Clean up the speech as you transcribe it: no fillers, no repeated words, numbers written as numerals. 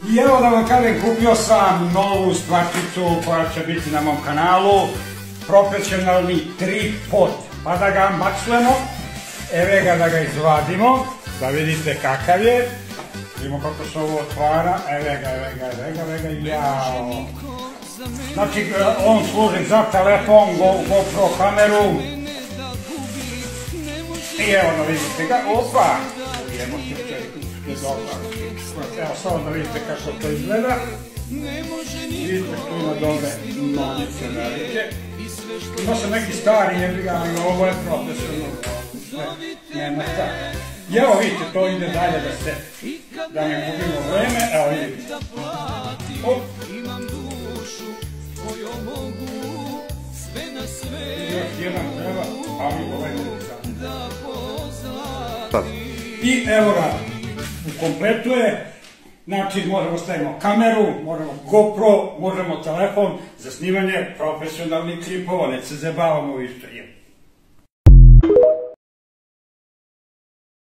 I evo da vam kažem, kupio sam novu stvarčicu koja će biti na mom kanalu, profesionalni tripod, pa da ga mačlemo, evo ga da ga izvadimo, da vidite kakav je, vidimo kako se ovo otvara, evo ga, jao. Znači, on služi za telefon, GoPro kameru, i evo da vidite ga, opa, evo samo da vidite kako to izgleda, vidite tu ima dole nogice velike, ima se neki stari ali ovo je profesionalno, nema šta. I evo vidite, to ide dalje da ne gubimo vreme, evo vidite. Još jedan treba, ali ovaj ne sad. I evo ga, u kompletu je, znači možemo stavimo kameru, možemo GoPro, možemo telefon za snimanje profesionalnih klipova, ne se zabavamo isto.